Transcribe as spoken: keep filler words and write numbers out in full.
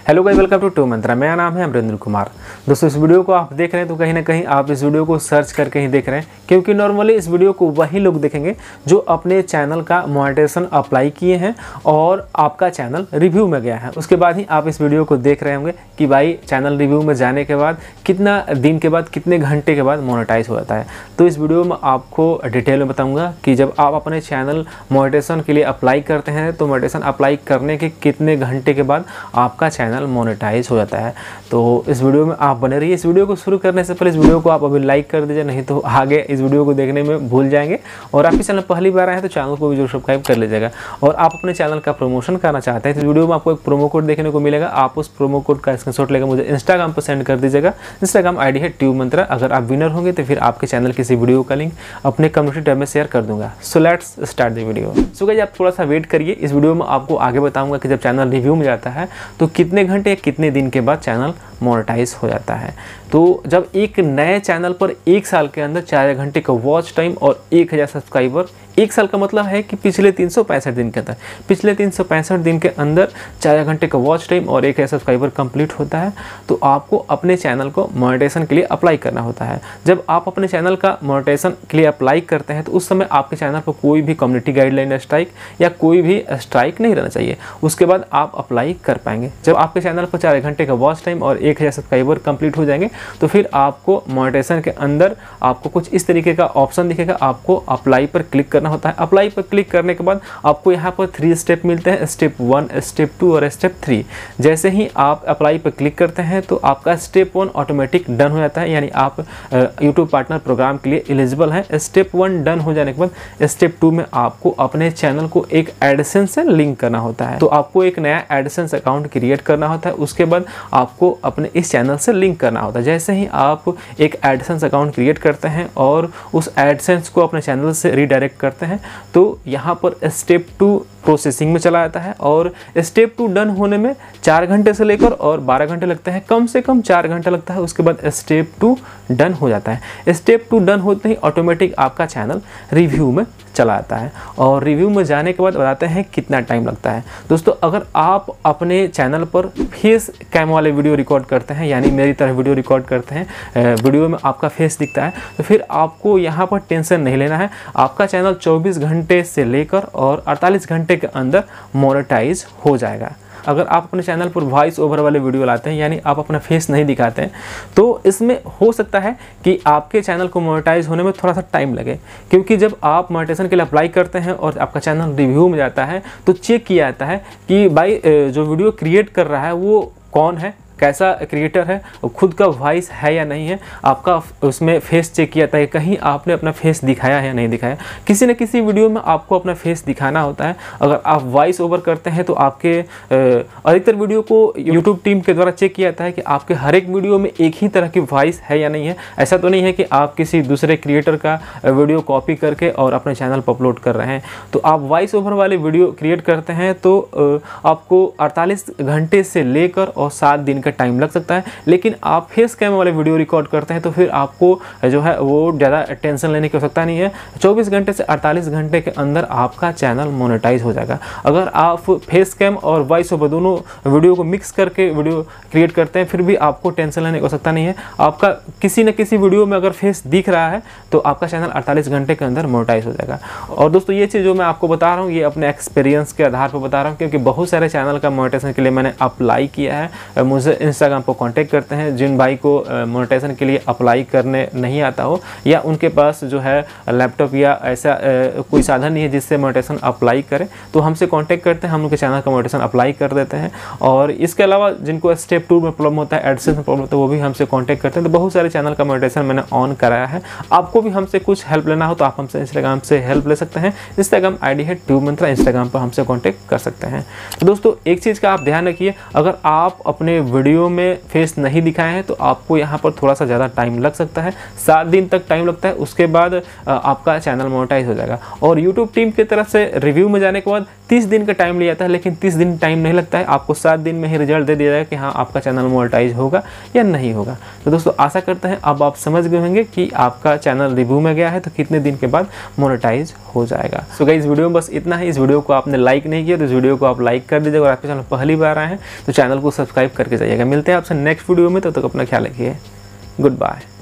Hello guys, welcome to Tube Mantra. मेरा नाम है अमरेंद्र कुमार। दोस्तों, इस वीडियो को आप देख रहे हैं तो कहीं ना कहीं आप इस वीडियो को सर्च करके ही देख रहे हैं, क्योंकि नॉर्मली इस वीडियो को वही लोग देखेंगे जो अपने चैनल का मोनेटाइजेशन अप्लाई किए हैं और आपका चैनल रिव्यू में गया है। उसके बाद ही आप इस वीडियो को देख रहे होंगे कि भाई चैनल रिव्यू में जाने के बाद कितना दिन के बाद, कितने घंटे के बाद मोनेटाइज हो जाता है। तो इस वीडियो में आपको डिटेल में बताऊँगा कि जब आप अपने चैनल मोनेटाइजेशन के लिए अप्लाई करते हैं तो मोनेटाइजेशन अप्लाई करने के कितने घंटे के बाद आपका चैनल मोनेटाइज हो जाता है। तो इस वीडियो में आप बने रहिए। इस वीडियो को शुरू करने से पहले इस वीडियो को आप अभी लाइक कर दीजिए, नहीं तो आगे इस वीडियो को देखने में भूल जाएंगे। और आपके चैनल पहली बार आए हैं तो चैनल को भी जरूर सब्सक्राइब कर लीजिएगा। और आप अपने चैनल का प्रमोशन करना चाहते हैं तो इस वीडियो में आपको एक प्रोमो कोड देखने को मिलेगा। आप उस प्रोमो कोड का स्क्रीनशॉट लेकर मुझे इंस्टाग्राम पर सेंड कर दीजिएगा। इंस्टाग्राम आईडी है ट्यूब मंत्रा। अगर आप विनर होंगे तो फिर आपके चैनल किसी वीडियो का लिंक अपने कम्युनिटी टैब में शेयर कर दूंगा। So let's start the video. So guys, आप थोड़ा सा वेट करिए। इस वीडियो में आपको आगे बताऊंगा कि जब चैनल रिव्यू में जाता है तो कितने घंटे या कितने दिन के बाद चैनल मोनेटाइज हो जाता है। तो जब एक नए चैनल पर एक साल के अंदर चार घंटे का वॉच टाइम और एक हज़ार सब्सक्राइबर, एक साल का मतलब है कि पिछले तीन सौ पैंसठ दिन के अंदर पिछले तीन सौ पैंसठ दिन के अंदर चार घंटे का वॉच टाइम और एक हज़ार सब्सक्राइबर कंप्लीट होता है तो आपको अपने चैनल को मोनेटाइजेशन के लिए अप्लाई करना होता है। जब आप अपने चैनल का मोनेटाइजेशन के लिए अप्लाई करते हैं तो उस समय आपके चैनल पर कोई भी कम्युनिटी गाइडलाइन स्ट्राइक या कोई भी स्ट्राइक नहीं रहना चाहिए। उसके बाद आप अप्लाई कर पाएंगे। जब आपके चैनल पर चार घंटे का वॉच टाइम और एक हज़ार सब्सक्राइबर कंप्लीट हो जाएंगे तो फिर आपको मोनेटाइजेशन के अंदर आपको कुछ इस तरीके का ऑप्शन दिखेगा। आपको अप्लाई पर क्लिक करना होता है। अप्लाई पर क्लिक करने के बाद आपको यहाँ पर थ्री स्टेप मिलते हैं, स्टेप वन, स्टेप टू और स्टेप थ्री। जैसे ही आप अप्लाई पर क्लिक करते हैं तो आपका स्टेप वन ऑटोमेटिक डन हो जाता है, यानी आप यूट्यूब पार्टनर प्रोग्राम के लिए एलिजिबल हैं। स्टेप वन डन हो जाने के बाद स्टेप टू में आपको अपने चैनल को एक एडसेंस से लिंक करना होता है। तो आपको एक नया एडसेंस अकाउंट क्रिएट करना होता है। उसके बाद आपको अपने इस चैनल से लिंक करना होता है। जैसे ही आप एक एडसेंस अकाउंट क्रिएट करते हैं और उस एडसेंस को अपने चैनल से रीडायरेक्ट करते हैं तो यहाँ पर स्टेप टू प्रोसेसिंग में चला जाता है। और स्टेप टू डन होने में चार घंटे से लेकर और बारह घंटे लगते हैं, कम से कम चार घंटा लगता है। उसके बाद स्टेप टू डन हो जाता है। स्टेप टू डन होते ही ऑटोमेटिक आपका चैनल रिव्यू में चला आता है। और रिव्यू में जाने के बाद बताते हैं कितना टाइम लगता है। दोस्तों, अगर आप अपने चैनल पर फेस कैम वाले वीडियो रिकॉर्ड करते हैं, यानी मेरी तरह वीडियो रिकॉर्ड करते हैं, वीडियो में आपका फेस दिखता है, तो फिर आपको यहाँ पर टेंशन नहीं लेना है। आपका चैनल चौबीस घंटे से लेकर और अड़तालीस घंटे के अंदर मोनेटाइज हो जाएगा। अगर आप अपने चैनल पर वॉइस ओवर वाले वीडियो लाते हैं, यानी आप अपना फेस नहीं दिखाते हैं, तो इसमें हो सकता है कि आपके चैनल को मोनेटाइज होने में थोड़ा सा टाइम लगे। क्योंकि जब आप मोनेटाइजेशन के लिए अप्लाई करते हैं और आपका चैनल रिव्यू में जाता है तो चेक किया जाता है कि भाई जो वीडियो क्रिएट कर रहा है वो कौन है, कैसा क्रिएटर है, खुद का वॉइस है या नहीं है, आपका उसमें फेस चेक किया जाता है, कहीं आपने अपना फेस दिखाया है या नहीं दिखाया। किसी न किसी वीडियो में आपको अपना फेस दिखाना होता है। अगर आप वॉइस ओवर करते हैं तो आपके अधिकतर वीडियो को यूट्यूब टीम के द्वारा चेक किया जाता है कि आपके हर एक वीडियो में एक ही तरह की वॉइस है या नहीं है। ऐसा तो नहीं है कि आप किसी दूसरे क्रिएटर का वीडियो कॉपी करके और अपने चैनल पर अपलोड कर रहे हैं। तो आप वॉइस ओवर वाले वीडियो क्रिएट करते हैं तो आपको अड़तालीस घंटे से लेकर और सात दिन का टाइम लग सकता है। लेकिन आप फेस कैम वाले वीडियो रिकॉर्ड करते हैं तो फिर आपको जो है वो ज़्यादा टेंशन लेने की आवश्यकता नहीं है। चौबीस घंटे से अड़तालीस घंटे के अंदर आपका चैनल मोनेटाइज हो जाएगा। अगर आप फेस कैम और वॉइस ओवर दोनों वीडियो को मिक्स करके वीडियो क्रिएट करते हैं फिर भी आपको टेंशन लेने की आवश्यकता नहीं है। आपका किसी न किसी वीडियो में अगर फेस दिख रहा है तो आपका चैनल अड़तालीस घंटे के अंदर मोनेटाइज हो जाएगा। और दोस्तों, ये चीज़ जो मैं आपको बता रहा हूँ ये अपने एक्सपीरियंस के आधार पर बता रहा हूँ, क्योंकि बहुत सारे चैनल का मोनेटाइजेशन के लिए मैंने अप्लाई किया है। मुझे इंस्टाग्राम पर कांटेक्ट करते हैं जिन भाई को मोनेटाइजेशन के लिए अप्लाई करने नहीं आता हो या उनके पास जो है लैपटॉप या ऐसा आ, कोई साधन नहीं है जिससे मोनेटाइजेशन अप्लाई करें, तो हमसे कांटेक्ट करते हैं। हम उनके चैनल का मोनेटाइजेशन अप्लाई कर देते हैं। और इसके अलावा जिनको स्टेप टू में प्रॉब्लम होता है, एडसेंस में प्रॉब्लम होता है, वो भी हमसे कांटेक्ट करते हैं। तो बहुत सारे चैनल का मोनेटाइजेशन मैंने ऑन कराया है। आपको भी हमसे कुछ हेल्प लेना हो तो आप हमसे इंस्टाग्राम से हेल्प ले सकते हैं। इंस्टाग्राम आईडी है ट्यूब मंत्रा। इंस्टाग्राम पर हमसे कांटेक्ट कर सकते हैं। तो दोस्तों, एक चीज़ का आप ध्यान रखिए, अगर आप अपने वीडियो वीडियो में फेस नहीं दिखाए हैं तो आपको यहाँ पर थोड़ा सा ज़्यादा टाइम लग सकता है, सात दिन तक टाइम लगता है, उसके बाद आपका चैनल मोनेटाइज हो जाएगा। और यूट्यूब टीम की तरफ से रिव्यू में जाने के बाद तीस दिन का टाइम लिया जाता है, लेकिन तीस दिन टाइम नहीं लगता है, आपको सात दिन में ही रिजल्ट दे दिया जाएगा कि हाँ आपका चैनल मोनेटाइज होगा या नहीं होगा। तो दोस्तों आशा करते हैं अब आप समझ गए होंगे कि आपका चैनल रिव्यू में गया है तो कितने दिन के बाद मोनेटाइज हो जाएगा। सो so गाइस, इस वीडियो में बस इतना है। इस वीडियो को आपने लाइक नहीं किया तो इस वीडियो को आप लाइक कर दीजिएगा, और आपके चैनल पहली बार आए हैं तो चैनल को सब्सक्राइब करके जाइएगा। मिलते हैं आपसे नेक्स्ट वीडियो में, तब तक अपना ख्याल रखिए। Good bye.